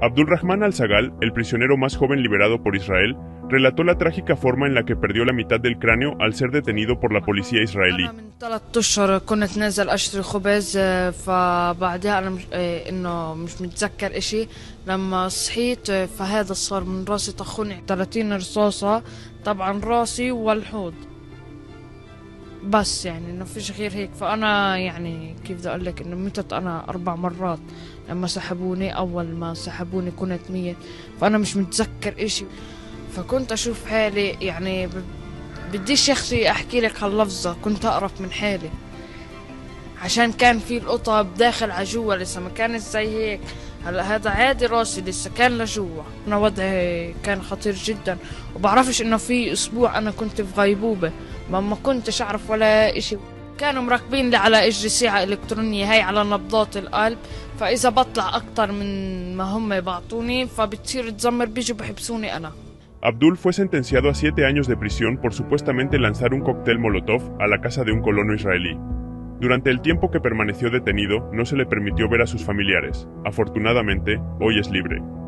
Abdulrahman al-Sagal, el prisionero más joven liberado por Israel, relató la trágica forma en la que perdió la mitad del cráneo al ser detenido por la policía israelí. من 3 أشهر كنت نازل أشتري خبز فبعدها أنا مش متذكر إشي. لما صحيت فهذا صار من راسي طخوني 30 رصاصة، طبعا راسي والحوض بس، يعني إنه فيش غير هيك. فأنا يعني كيف بدي أقول لك إنه متت أنا 4 مرات. لما سحبوني، أول ما سحبوني كنت ميت، فأنا مش متذكر إشي. فكنت أشوف حالي يعني بديش يا أختي أحكي لك هاللفظة، كنت أقرف من حالي عشان كان في القطة بداخل عجوة، لسه ما كانت زي هيك. هلا هذا عادي، راسي لسه كان لجوا. أنا وضعي كان خطير جدا، وبعرفش إنه في أسبوع أنا كنت في غيبوبة، ما كنتش أعرف ولا إشي. كانوا مركبين لي على إجري ساعة إلكترونية هاي على نبضات القلب، فإذا بطلع أكتر من ما هم بعطوني فبتصير تزمر، بيجوا بحبسوني أنا. Abdul fue sentenciado a 7 años de prisión por supuestamente lanzar un cóctel molotov a la casa de un colono israelí. Durante el tiempo que permaneció detenido, no se le permitió ver a sus familiares. Afortunadamente, hoy es libre.